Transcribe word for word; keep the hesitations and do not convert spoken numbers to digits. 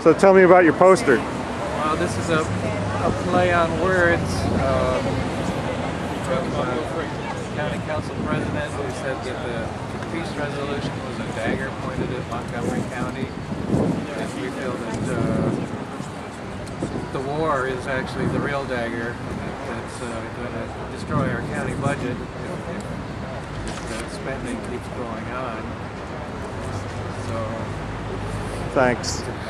So tell me about your poster. Well, this is a, a play on words um, from uh, County Council President who said that the peace resolution was a dagger pointed at Montgomery County, and we feel that uh, the war is actually the real dagger that's uh, going to destroy our county budget if, if the spending keeps going on. So, thanks.